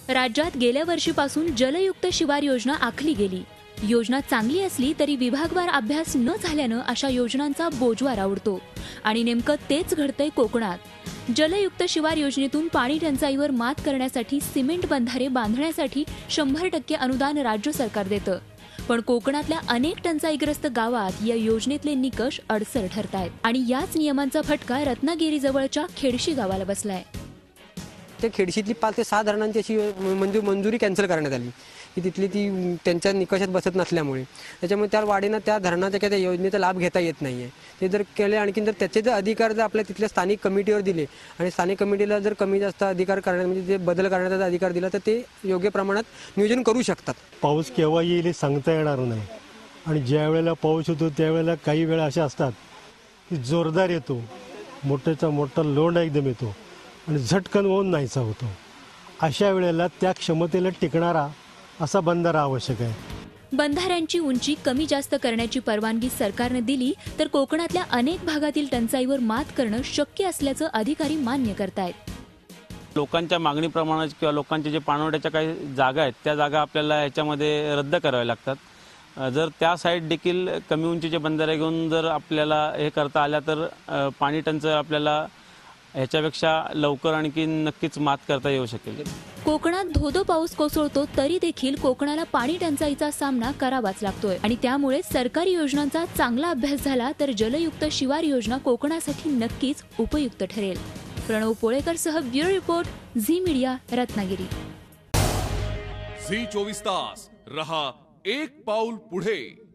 राज्यात गेल्या वर्षीपासून जलयुक्त शिवार योजना आखली गेली। योजना चांगली असली तरी विभागवार अभ्यास न झाल्यानं अशा योजनांचा बोजवारा उडतो आणि नेमकं तेच घडतंय कोकणात। जलयुक्त शिवार योजनेतून पाणी टंचाईवर मात करण्यासाठी सिमेंट बंधारे बांधण्यासाठी 100% अनुदान राज्य सरकार देतं, पण कोकणातल्या अनेक टंचाईग्रस्त गावात या योजनेतले निकष अडसर ठरतायत आणि याच नियमांचा फटका रत्नागिरीजवळच्या खेडशी गावाला बसलाय। त्या खेडशीतली 5 ते 6 धरणांची अशी मंजुरी कॅन्सल करण्यात आली की तिथली ती त्यांच्या निकषात बसत नसल्यामुळे त्याच्यामुळे त्या वाडीनं त्या धरणाच्या त्या योजनेचा लाभ घेता येत नाहीये। ते जर केले आणखीन जर त्याचे जर अधिकार जर आपल्या तिथल्या स्थानिक कमिटीवर दिले आणि स्थानिक कमिटीला जर कमी जास्त अधिकार करण्यात म्हणजे जे बदल करण्याचा अधिकार दिला तर ते योग्य प्रमाणात नियोजन करू शकतात। पाऊस केव्हा येईल हे सांगता येणार नाही आणि ज्या वेळेला पाऊस होतो त्यावेळेला काही वेळा अशा असतात की जोरदार येतो, मोठा लोंढ एकदम येतो आणि झटकन होऊन नाहीसा होतो। अशा वेळेला त्या क्षमतेला टिकणारा असा बंधारा आवश्यक आहे। बंधाऱ्यांची उंची कमी जास्त करण्याची परवानगी सरकारने दिली तर कोकणातल्या अनेक भागातील टंचाईवर मात करणं शक्य असल्याचं अधिकारी मान्य करतायत। लोकांच्या मागणीप्रमाणे किंवा लोकांच्या जे पाणवठ्याच्या काही जागा आहेत त्या जागा आपल्याला ह्याच्यामध्ये रद्द कराव्या लागतात। जर त्या साईड देखील कमी उंचीचे बंधारे घेऊन जर आपल्याला हे करता आल्या तर पाणी टंचाई आपल्याला ह्याच्यापेक्षा लवकर आणखी नक्कीच मात करता येऊ शकेल। कोकणात धोधो पाऊस कोसळतो तरी देखील कोकणाला पाणी टंचाईचा सामना करावाच लागतोय आणि त्यामुळे सरकारी योजनांचा चांगला अभ्यास झाला तर जलयुक्त शिवार योजना कोकणासाठी नक्कीच उपयुक्त ठरेल। प्रणव पोळेकरसह bureau report, Zee media, Ratnagiri. Zee 24 तास रहा एक पाऊल पुढे।